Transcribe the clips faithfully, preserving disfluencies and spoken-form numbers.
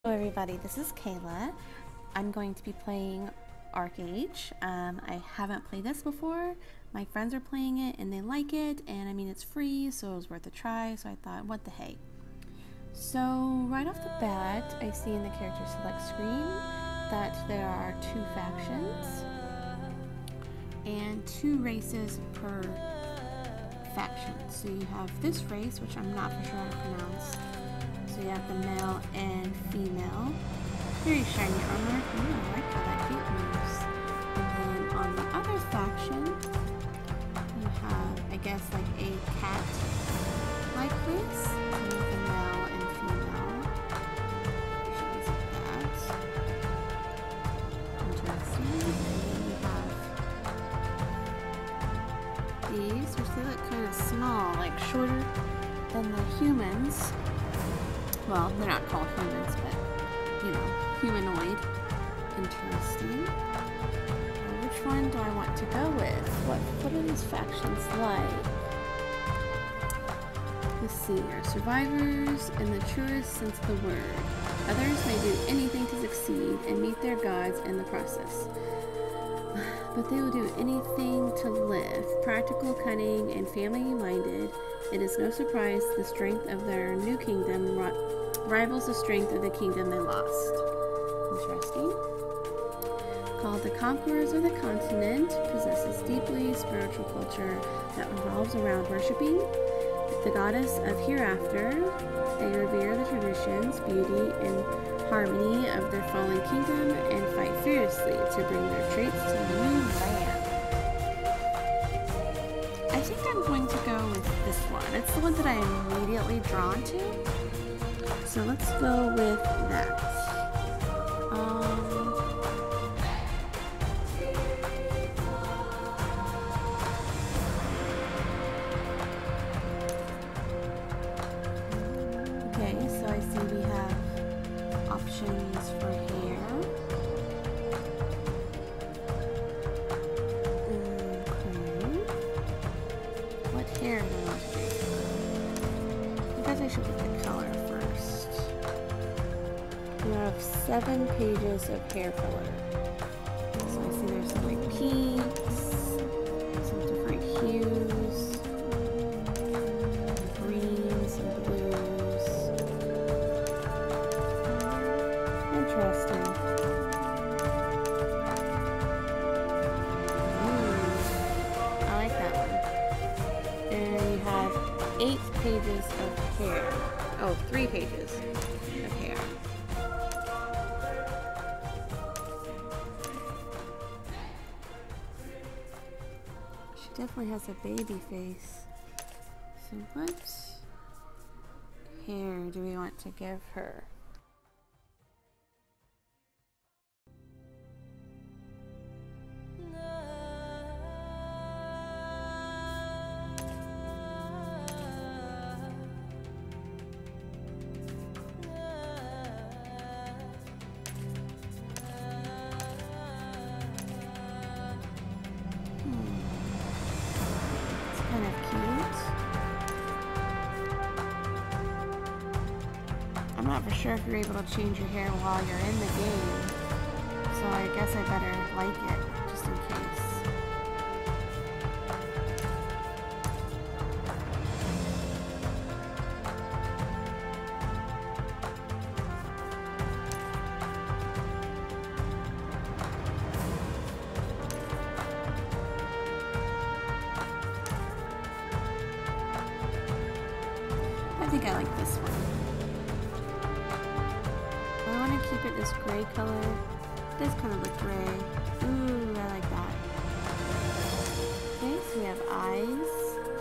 Hello everybody, this is Kayla. I'm going to be playing ArcheAge. Um, I haven't played this before. My friends are playing it and they like it, and I mean it's free, so it was worth a try, so I thought, what the hey. So right off the bat, I see in the character select screen that there are two factions and two races per faction. So you have this race, which I'm not for sure how to pronounce. So you have the male and female. Very shiny armor. Ooh, I like how that cape moves. And then on the other faction, you have, I guess, like a cat-like race. So you have the male and female. Versions of that. Interesting. And then you have these, which they look kind of small, like shorter than the humans. Well, they're not called humans, but, you know, humanoid. Interesting. Now, which one do I want to go with? What, what are these factions like? Let's see, are survivors in the truest sense of the word. Others may do anything to succeed and meet their gods in the process. But they will do anything to live. Practical, cunning, and family-minded. It is no surprise the strength of their new kingdom rivals the strength of the kingdom they lost. Interesting. Called the Conquerors of the Continent, possesses deeply spiritual culture that revolves around worshipping the goddess of hereafter. They revere the traditions, beauty, and harmony of their fallen kingdom and fight fiercely to bring their traits to the new land. I think I'm going to go with this one. It's the one that I'm immediately drawn to. So let's go with that. Um, okay, so I see we have options for hair. Okay. What hair do I want to do? I guess I should pick the color first. We have seven pages of hair color. So I see there's some like pinks, some different hues, greens and blues. Interesting. Ooh, I like that one. And you have eight pages of hair. Oh, three pages of hair. She definitely has a baby face. So what hair do we want to give her? Kind of cute. I'm not for sure if you're able to change your hair while you're in the game, so I guess I better like it just in case. I think I like this one. I want to keep it this gray color. It does kind of look gray. Ooh, I like that. Okay, so we have eyes.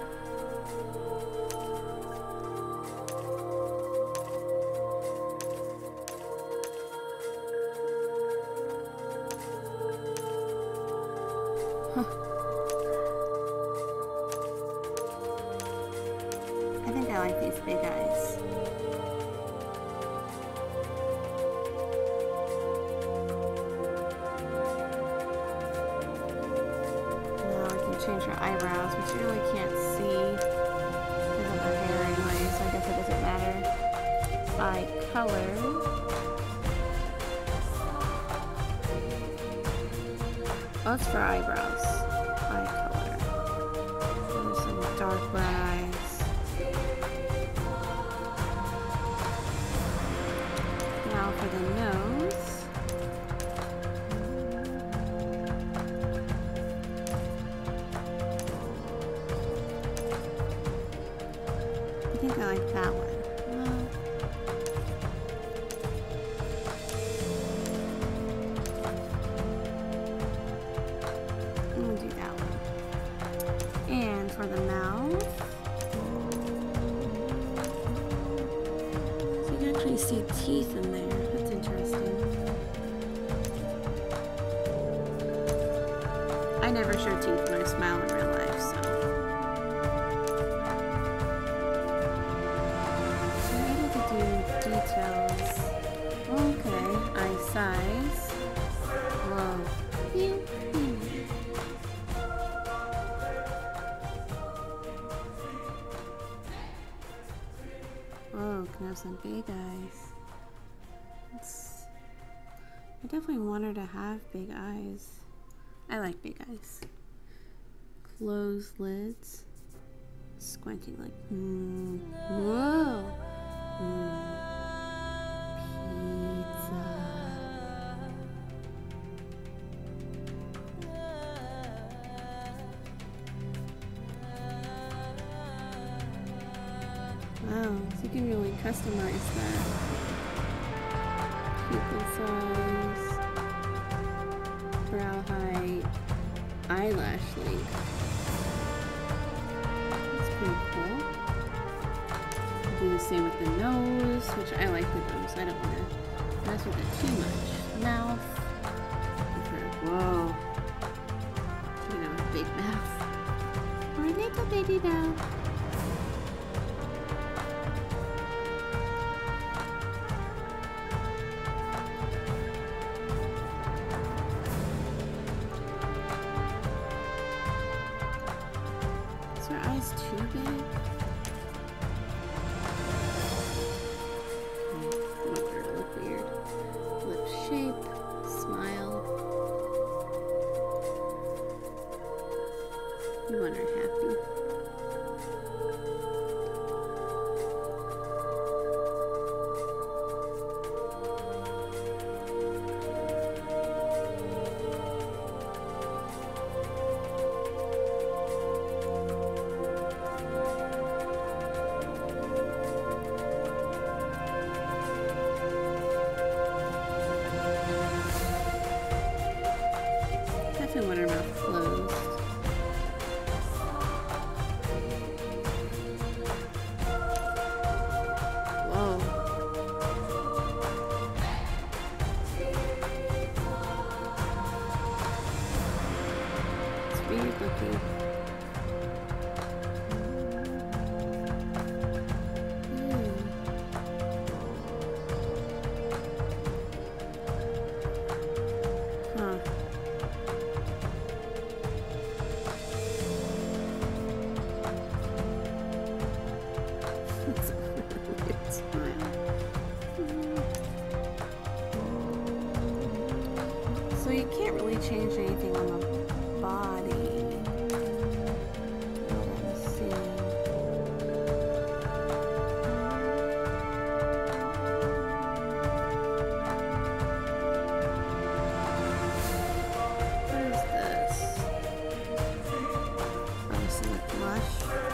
Huh. I think I like these big eyes. Now I can change her eyebrows, which you really can't see because of her hair anyway, so I guess it doesn't matter. Eye color. Oh, it's for eyebrows. Eye color. There's some dark brown eyes. Now for the nose. I think I like that one. Well, I'm gonna do that one. And for the mouth, so you can actually see teeth in there. That's interesting. I never show teeth when I smile in real life, so. Details. Okay, eye size. Whoa. Pew, pew. Whoa, can have some big eyes. It's, I definitely want her to have big eyes. I like big eyes. Closed lids. Squinting like, hmm. Whoa. Mm. Pizza. Wow, so you can really customize that. Pupil size, brow height, eyelash length. That's pretty cool. Do the same with the nose, which I like the nose. I don't want to mess with it too much. Mouth. Whoa. She's gonna have a big mouth. Or a little baby mouth. Is her eyes too big? Shape, smile. You want her happy. Definitely want her mouth closed. Whoa. It's weird looking. Huh. So you can't really change anything on the body. Let's see. What is this? Oh, some blush.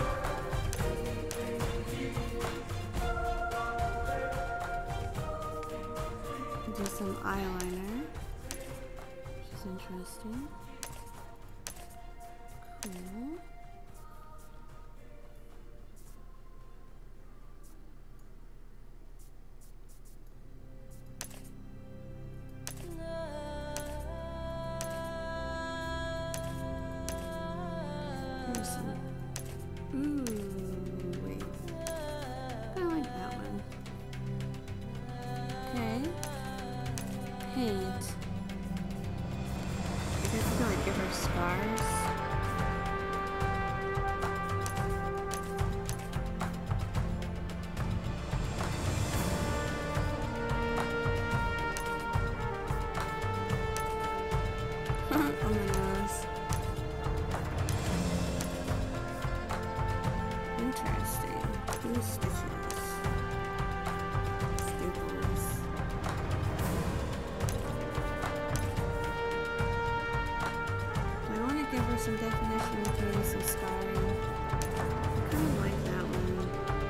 Do some eyeliner, which is interesting. Cool. There's some. Ooh, wait. I like that one. Okay. Paint. I guess I could like give her scars. On the nose. some definition, maybe some scarring. I kind of like that one.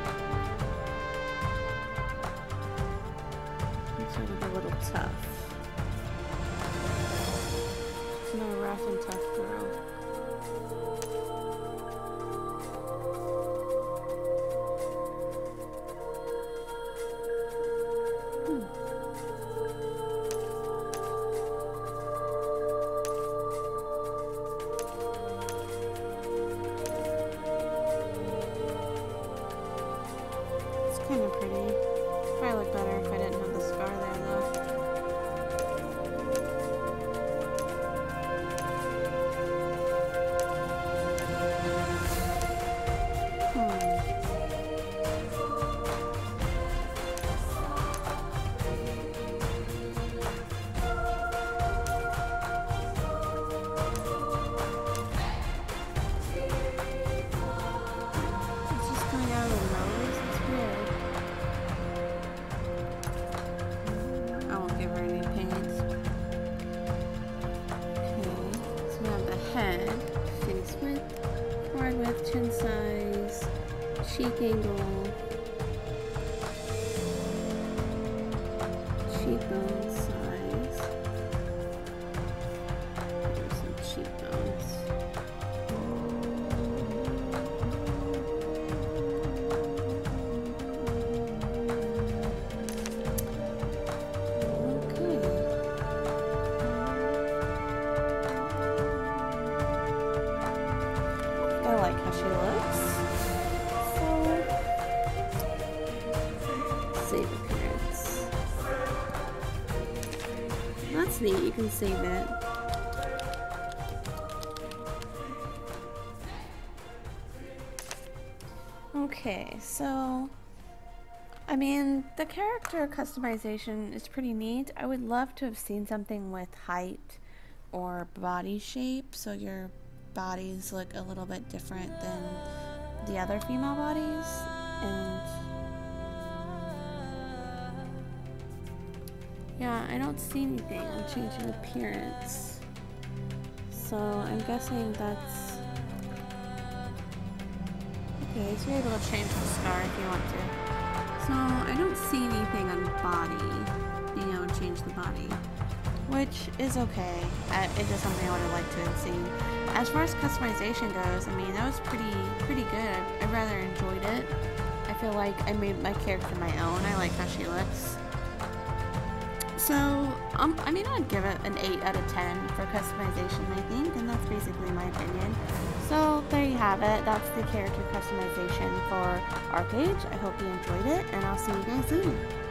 It's sort of a little tough. It's no rough and tough girl. Kind of pretty. Probably look better if I didn't have the scar there, though. Hmm. It's just coming out of the nose. It's weird. I won't give her any pains. Okay, so we have the head, face width, forehead width, chin size, cheek angle, cheekbone size. There's some cheekbones. I like how she looks. So, save appearance. That's neat, you can save it. Okay, so, I mean, the character customization is pretty neat. I would love to have seen something with height or body shape, so your bodies look a little bit different than the other female bodies, and yeah, I don't see anything on changing appearance, so I'm guessing that's okay. So you're able to change the scar if you want to. So I don't see anything on body, being able to change the body, which is okay. I, it's just something I would have liked to have seen. As far as customization goes, I mean, that was pretty pretty good. I rather enjoyed it. I feel like I made my character my own. I like how she looks. So, um, I mean, I'd give it an eight out of ten for customization, I think, and that's basically my opinion. So, there you have it. That's the character customization for ArcheAge. I hope you enjoyed it, and I'll see you guys soon.